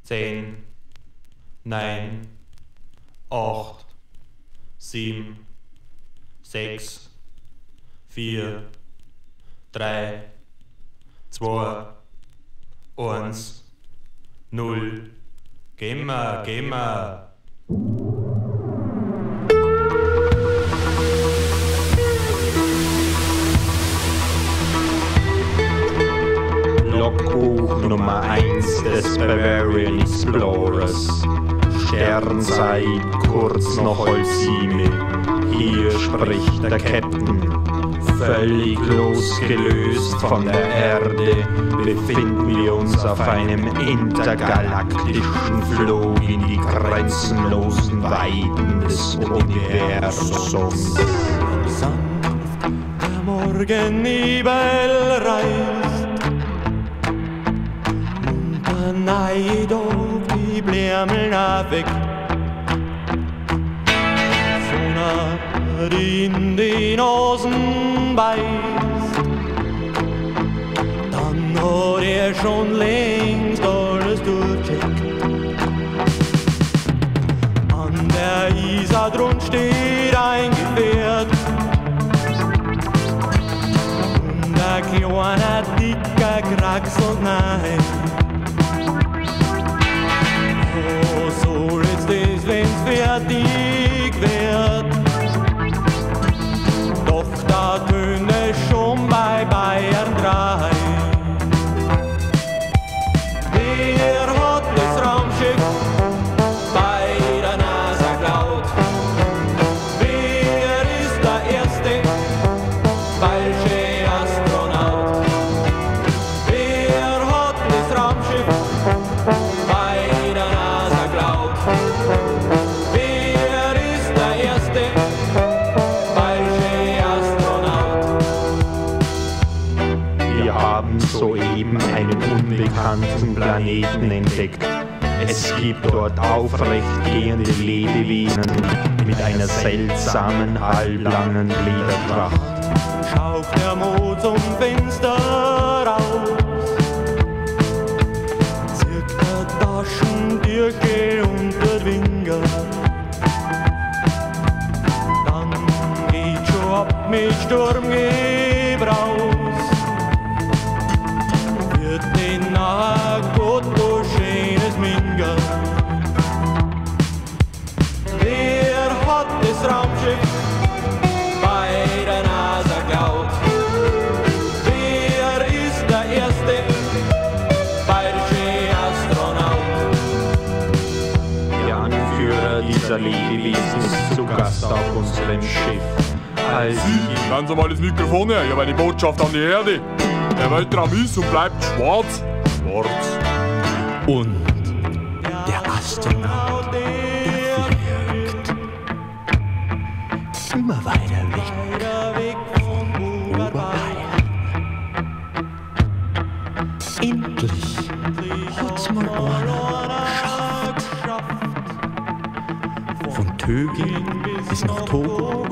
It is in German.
10, 9, 8, 7, 6, 4, 3, 2, 1, 0. Gehen wir, gehen wir. Logbuch Nummer 1 des Bavarian Explorers. Sternzeit kurz nach 6:30. Hier spricht der Captain. Völlig losgelöst von der Erde befinden wir uns auf einem intergalaktischen Flug in die grenzenlosen Weiten des Universums. Sanft der Morgennebel reißt und der Neid auf die Blärmeln weg. So nah die in die Nasen beißt, dann hat er schon längst alles durchcheckt. An der Isar drunten steht ein Gefährt und ein kleiner, dicker kraxelt nein. Oh, so jetzt ist, wenn's fertig wird. Doch da tönt es schon bei Bayern 3. Wer hat das Raumschiff bei der NASA geklaut? Wer ist der erste falsche Astronaut? Wer hat das Raumschiff bei der NASA geklaut? Wer ist der erste falsche Astronaut? Wir haben soeben einen unbekannten Planeten entdeckt. Es gibt dort aufrecht gehende Lebewesen mit einer seltsamen, halblangen Ledertracht. Schaut der Mond zum Fenster raus, zirkt der Taschentürke unter den Finger. Dann geht schon ab mit Sturmgebraus, wird den nachher Gott so schönes Minger. Wer hat das Raumschiff bei der NASA geklaut? Wer ist der erste bayerische Astronaut? Der Anführer dieser Lebewesen ist zu Gast auf unserem Schiff. Als Ganz normal das Mikrofon her, ich habe eine Botschaft an die Erde. Der Weltraum ist und bleibt schwarz. Schwarz. Und der Astronaut, der fliegt immer weiter weg von Oberbayern. Endlich hat's mal einer geschafft. Von Töging bis nach Togo,